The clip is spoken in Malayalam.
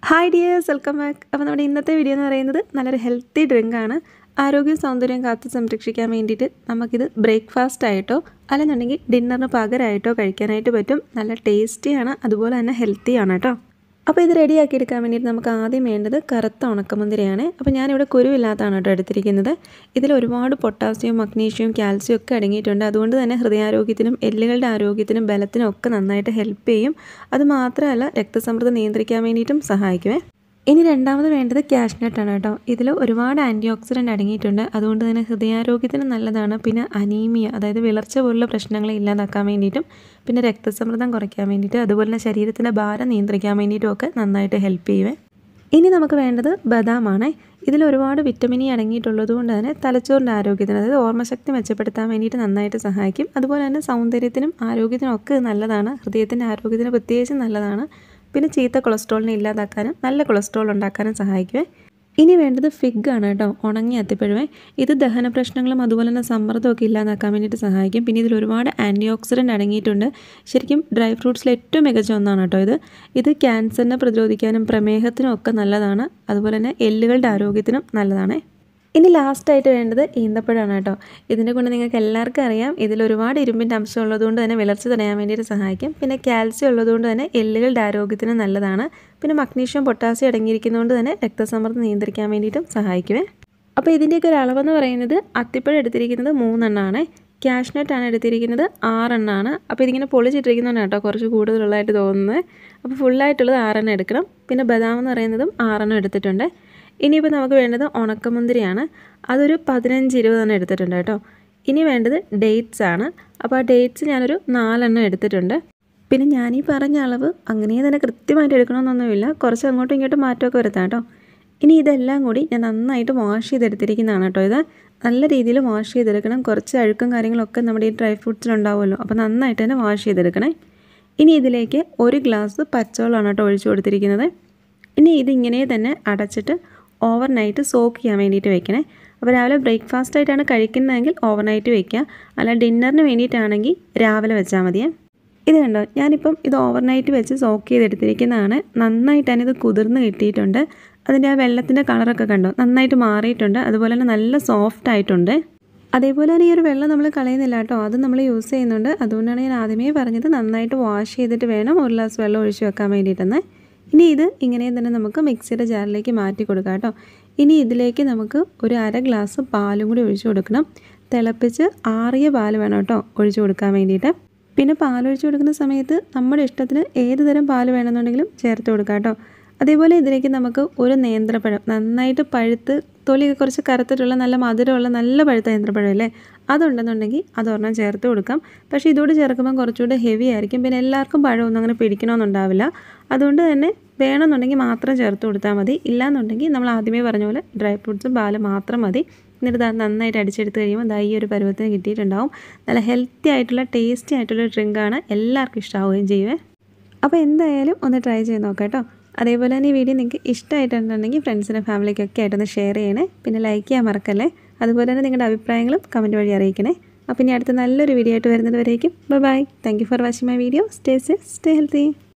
Hi dears, welcome back. അപ്പോൾ നമ്മുടെ ഇന്നത്തെ വീഡിയോ എന്ന് പറയുന്നത് നല്ലൊരു ഹെൽത്തി ഡ്രിങ്കാണ്. ആരോഗ്യവും സൗന്ദര്യവും കാത്തു സംരക്ഷിക്കാൻ വേണ്ടിയിട്ട് നമുക്കിത് ബ്രേക്ക്ഫാസ്റ്റ് ആയിട്ടോ അല്ലെന്നുണ്ടെങ്കിൽ ഡിന്നറിന് പകരമായിട്ടോ കഴിക്കാനായിട്ട് പറ്റും. നല്ല ടേസ്റ്റിയാണ്, അതുപോലെ തന്നെ ഹെൽത്തിയാണ് കേട്ടോ. അപ്പോൾ ഇത് റെഡിയാക്കി എടുക്കാൻ വേണ്ടിയിട്ട് നമുക്ക് ആദ്യം വേണ്ടത് കറുത്ത ഉണക്കമുന്തിരിയാണ്. അപ്പോൾ ഞാനിവിടെ കുരുവില്ലാത്തതാണ് കേട്ടോ എടുത്തിരിക്കുന്നത്. ഇതിൽ ഒരുപാട് പൊട്ടാസ്യം, മഗ്നീഷ്യം, കാൽസ്യം ഒക്കെ അടങ്ങിയിട്ടുണ്ട്. അതുകൊണ്ട് തന്നെ ഹൃദയാരോഗ്യത്തിനും എല്ലുകളുടെ ആരോഗ്യത്തിനും ബലത്തിനും ഒക്കെ നന്നായിട്ട് ഹെൽപ്പ് ചെയ്യും. അതുമാത്രമല്ല രക്തസമ്മർദ്ദം നിയന്ത്രിക്കാൻ വേണ്ടിയിട്ടും സഹായിക്കുമേ. ഇനി രണ്ടാമത് വേണ്ടത് കാഷ്നട്ടാണ് കേട്ടോ. ഇതിൽ ഒരുപാട് ആൻറ്റി ഓക്സിഡൻറ്റ് അടങ്ങിയിട്ടുണ്ട്. അതുകൊണ്ട് തന്നെ ഹൃദയാരോഗ്യത്തിന് നല്ലതാണ്. പിന്നെ അനീമിയ, അതായത് വിളർച്ച പോലുള്ള പ്രശ്നങ്ങളെ ഇല്ലാതാക്കാൻ വേണ്ടിയിട്ടും പിന്നെ രക്തസമ്മർദ്ദം കുറയ്ക്കാൻ വേണ്ടിയിട്ട് അതുപോലെ തന്നെ ശരീരത്തിൻ്റെ ഭാരം നിയന്ത്രിക്കാൻ വേണ്ടിയിട്ടും ഒക്കെ നന്നായിട്ട് ഹെൽപ്പ് ചെയ്യുമേ. ഇനി നമുക്ക് വേണ്ടത് ബദാമാണ്. ഇതിൽ ഒരുപാട് വിറ്റമിൻ ഇ അടങ്ങിയിട്ടുള്ളത് കൊണ്ട് തന്നെ തലച്ചോറിൻ്റെ ആരോഗ്യത്തിന്, അതായത് ഓർമ്മശക്തി മെച്ചപ്പെടുത്താൻ വേണ്ടിയിട്ട് നന്നായിട്ട് സഹായിക്കും. അതുപോലെ തന്നെ സൗന്ദര്യത്തിനും ആരോഗ്യത്തിനും ഒക്കെ നല്ലതാണ്. ഹൃദയത്തിൻ്റെ ആരോഗ്യത്തിന് പ്രത്യേകിച്ചും നല്ലതാണ്. പിന്നെ ചീത്ത കൊളസ്ട്രോളിനെ ഇല്ലാതാക്കാനും നല്ല കൊളസ്ട്രോൾ ഉണ്ടാക്കാനും സഹായിക്കുമേ. ഇനി വേണ്ടത് ഫിഗ് ആണ് കേട്ടോ, ഉണങ്ങിയ അത്തിപ്പഴമേ. ഇത് ദഹന പ്രശ്നങ്ങളും അതുപോലെ തന്നെ സമ്മർദ്ദമൊക്കെ ഇല്ലാതാക്കാൻ വേണ്ടിയിട്ട് സഹായിക്കും. പിന്നെ ഇതിൽ ഒരുപാട് ആൻറ്റി ഓക്സിഡൻറ്റ് അടങ്ങിയിട്ടുണ്ട്. ശരിക്കും ഡ്രൈ ഫ്രൂട്ട്സിൽ ഏറ്റവും മികച്ച ഒന്നാണ് കേട്ടോ ഇത് ക്യാൻസറിനെ പ്രതിരോധിക്കാനും പ്രമേഹത്തിനും ഒക്കെ നല്ലതാണ്. അതുപോലെ തന്നെ എല്ലുകളുടെ ആരോഗ്യത്തിനും നല്ലതാണ്. ഇനി ലാസ്റ്റായിട്ട് വേണ്ടത് ഈന്തപ്പഴമാണ് കേട്ടോ. ഇതിൻ്റെ കൊണ്ട് നിങ്ങൾക്ക് എല്ലാവർക്കും അറിയാം, ഇതിലൊരുപാട് ഇരുമ്പിൻ്റെ അംശം ഉള്ളതുകൊണ്ട് തന്നെ വിളർച്ച തടയാൻ വേണ്ടിയിട്ട് സഹായിക്കും. പിന്നെ കാൽസ്യം ഉള്ളതുകൊണ്ട് തന്നെ എല്ലുകളുടെ ആരോഗ്യത്തിന് നല്ലതാണ്. പിന്നെ മഗ്നീഷ്യം, പൊട്ടാസ്യം അടങ്ങിയിരിക്കുന്നതുകൊണ്ട് തന്നെ രക്തസമ്മർദ്ദം നിയന്ത്രിക്കാൻ വേണ്ടിയിട്ടും സഹായിക്കുമേ. അപ്പോൾ ഇതിൻ്റെയൊക്കെ ഒരു അളവെന്ന് പറയുന്നത് അത്തിപ്പഴം എടുത്തിരിക്കുന്നത് 3 എണ്ണമാണ്, കാഷ്നട്ടാണ് എടുത്തിരിക്കുന്നത് 6 എണ്ണമാണ്. അപ്പോൾ ഇതിങ്ങനെ പൊളിച്ചിട്ടിരിക്കുന്നതാണ് കേട്ടോ കുറച്ച് കൂടുതലുള്ളതായിട്ട് തോന്നുന്നത്. അപ്പോൾ ഫുള്ളായിട്ടുള്ളത് 6 എണ്ണം എടുക്കണം. പിന്നെ ബദാം എന്ന് പറയുന്നതും 6 എണ്ണം എടുത്തിട്ടുണ്ട്. ഇനിയിപ്പോൾ നമുക്ക് വേണ്ടത് ഉണക്കമുന്തിരിയാണ്. അതൊരു 15-20 എണ്ണം എടുത്തിട്ടുണ്ട് കേട്ടോ. ഇനി വേണ്ടത് ഡേറ്റ്സ് ആണ്. അപ്പോൾ ആ ഡേറ്റ്സ് ഞാനൊരു 4 എണ്ണം എടുത്തിട്ടുണ്ട്. പിന്നെ ഞാനീ പറഞ്ഞ അളവ് അങ്ങനെ തന്നെ കൃത്യമായിട്ട് എടുക്കണമെന്നൊന്നുമില്ല, കുറച്ച് അങ്ങോട്ടും ഇങ്ങോട്ടും മാറ്റമൊക്കെ വരുത്താം കേട്ടോ. ഇനി ഇതെല്ലാം കൂടി ഞാൻ നന്നായിട്ട് വാഷ് ചെയ്തെടുത്തിരിക്കുന്നതാണ് കേട്ടോ. ഇത് നല്ല രീതിയിൽ വാഷ് ചെയ്തെടുക്കണം. കുറച്ച് അഴുക്കും കാര്യങ്ങളൊക്കെ നമ്മുടെ ഈ ഡ്രൈ ഫ്രൂട്ട്സിലുണ്ടാവുമല്ലോ, അപ്പോൾ നന്നായിട്ട് തന്നെ വാഷ് ചെയ്തെടുക്കണേ. ഇനി ഇതിലേക്ക് 1 ഗ്ലാസ് പച്ചവെള്ളമാണ് കേട്ടോ ഒഴിച്ചു കൊടുത്തിരിക്കുന്നത്. ഇനി ഇതിങ്ങനെ തന്നെ അടച്ചിട്ട് ഓവർനൈറ്റ് സോക്ക് ചെയ്യാൻ വേണ്ടിയിട്ട് വെക്കണേ. അപ്പോൾ രാവിലെ ബ്രേക്ക്ഫാസ്റ്റ് ആയിട്ടാണ് കഴിക്കുന്നതെങ്കിൽ ഓവർനൈറ്റ് വെക്കുക, അല്ല ഡിന്നറിന് വേണ്ടിയിട്ടാണെങ്കിൽ രാവിലെ വെച്ചാൽ മതിയേ. ഇത് കണ്ടോ, ഞാനിപ്പം ഇത് ഓവർനൈറ്റ് വെച്ച് സോക്ക് ചെയ്തെടുത്തിരിക്കുന്നതാണ്. നന്നായിട്ട് തന്നെ ഇത് കുതിർന്ന് കിട്ടിയിട്ടുണ്ട്. അതിൻ്റെ ആ വെള്ളത്തിൻ്റെ കളറൊക്കെ കണ്ടോ, നന്നായിട്ട് മാറിയിട്ടുണ്ട്. അതുപോലെ തന്നെ നല്ല സോഫ്റ്റ് ആയിട്ടുണ്ട്. അതേപോലെ തന്നെ ഈ ഒരു വെള്ളം നമ്മൾ കളയുന്നില്ല കേട്ടോ, അത് നമ്മൾ യൂസ് ചെയ്യുന്നുണ്ട്. അതുകൊണ്ടാണ് ഞാൻ ആദ്യമേ പറഞ്ഞത് നന്നായിട്ട് വാഷ് ചെയ്തിട്ട് വേണം 1 ഗ്ലാസ് വെള്ളം ഒഴിച്ച് വെക്കാൻ വേണ്ടിയിട്ടെന്ന്. ഇനി ഇത് ഇങ്ങനെ തന്നെ നമുക്ക് മിക്സിയുടെ ജാറിലേക്ക് മാറ്റി കൊടുക്കാം കേട്ടോ. ഇനി ഇതിലേക്ക് നമുക്ക് ഒരു 1/2 ഗ്ലാസ് പാലും കൂടി ഒഴിച്ചു കൊടുക്കണം. തിളപ്പിച്ച് ആറിയ പാൽ വേണം കേട്ടോ ഒഴിച്ചു കൊടുക്കാൻ വേണ്ടിയിട്ട്. പിന്നെ പാലൊഴിച്ച് കൊടുക്കുന്ന സമയത്ത് നമ്മുടെ ഇഷ്ടത്തിന് ഏത് തരം പാൽ വേണമെന്നുണ്ടെങ്കിലും ചേർത്ത് കൊടുക്കാം കേട്ടോ. അതേപോലെ ഇതിലേക്ക് നമുക്ക് ഒരു നേന്ത്രപ്പഴം, നന്നായിട്ട് പഴുത്ത് തൊലിയൊക്കെ കുറച്ച് കറുത്തിട്ടുള്ള നല്ല മധുരമുള്ള നല്ല പഴുത്ത നേന്ത്രപ്പഴം അല്ലേ, അതുണ്ടെന്നുണ്ടെങ്കിൽ അതൊരെണ്ണം ചേർത്ത് കൊടുക്കാം. പക്ഷേ ഇതോട് ചേർക്കുമ്പോൾ കുറച്ചുകൂടെ ഹെവി ആയിരിക്കും. പിന്നെ എല്ലാവർക്കും പഴമൊന്നും അങ്ങനെ പിടിക്കണമെന്നുണ്ടാവില്ല. അതുകൊണ്ട് തന്നെ വേണമെന്നുണ്ടെങ്കിൽ മാത്രം ചേർത്ത് കൊടുത്താൽ മതി. ഇല്ലയെന്നുണ്ടെങ്കിൽ നമ്മൾ ആദ്യമേ പറഞ്ഞ പോലെ ഡ്രൈ ഫ്രൂട്ട്സും പാലും മാത്രം മതി. എന്നിട്ട് നന്നായിട്ട് അടിച്ചെടുത്ത് കഴിയുമ്പോൾ ഈ ഒരു പരുവത്തിന് കിട്ടിയിട്ടുണ്ടാവും. നല്ല ഹെൽത്തി ആയിട്ടുള്ള ടേസ്റ്റി ആയിട്ടുള്ള ഡ്രിങ്കാണ്, എല്ലാവർക്കും ഇഷ്ടമാവുകയും ചെയ്യുമേ. അപ്പോൾ എന്തായാലും ഒന്ന് ട്രൈ ചെയ്ത് നോക്കാം കേട്ടോ. അതേപോലെ തന്നെ ഈ വീഡിയോ നിങ്ങൾക്ക് ഇഷ്ടമായിട്ടുണ്ടെങ്കിൽ ഫ്രണ്ട്സിനും ഫാമിലിക്കൊക്കെ ആയിട്ടൊന്ന് ഷെയർ ചെയ്യണേ. പിന്നെ ലൈക്ക് ചെയ്യാൻ മറക്കല്ലേ. അതുപോലെ തന്നെ നിങ്ങളുടെ അഭിപ്രായങ്ങളും കമൻറ്റ് വഴി അറിയിക്കണേ. അപ്പോൾ ഇനി അടുത്ത നല്ലൊരു വീഡിയോ ആയിട്ട് വരുന്നത് വരേക്കും bye. Thank you for watching my video. Stay safe, stay healthy.